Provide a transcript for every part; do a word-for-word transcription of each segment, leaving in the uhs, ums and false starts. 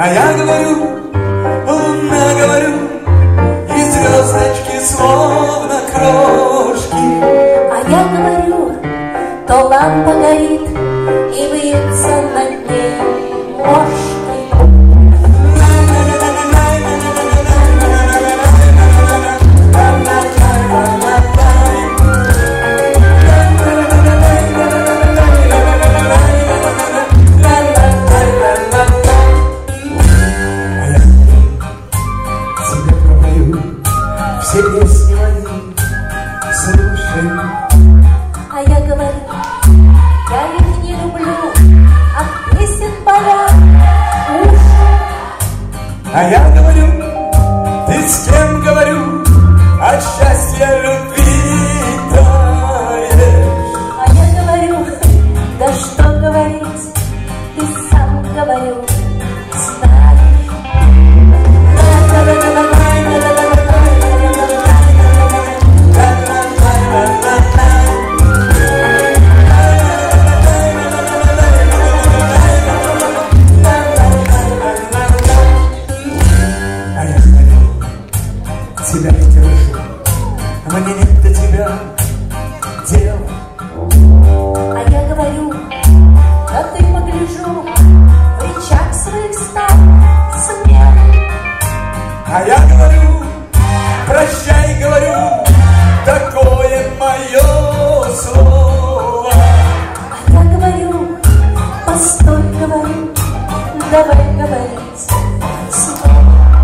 я говорю, луна, говорю, и звездочки словно крошки. А я говорю, то лампа горит, и вьются над ней мошки. Все песни мои слушай. А я говорю, я их не люблю, а песен поля уши. А я говорю, ты с кем, говорю, от счастья любви таешь. А я говорю, да что говорить, ты сам, говорю, знаешь. Тебя не держу, мне нет до тебя дела. А я говорю, да ты погляжу, в речах своих стал смелым. А я говорю, прощай, говорю, такое мое слово. А я говорю, постой, говорю, давай говорить снова.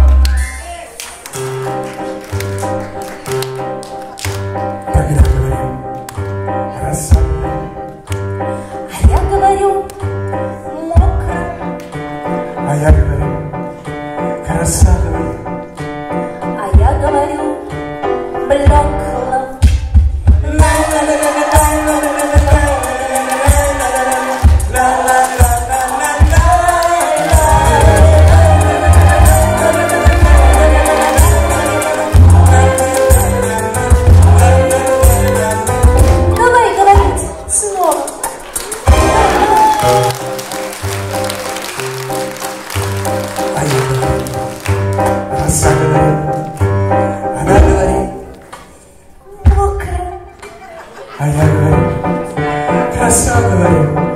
Тогда говорю, роса. А я говорю, мокро. А я говорю, краса, говорю. А я говорю, блекло. Давай говорить снова. А я говорю, роса, говорю. Она говорит, Мокро. а я говорю, краса, говорю.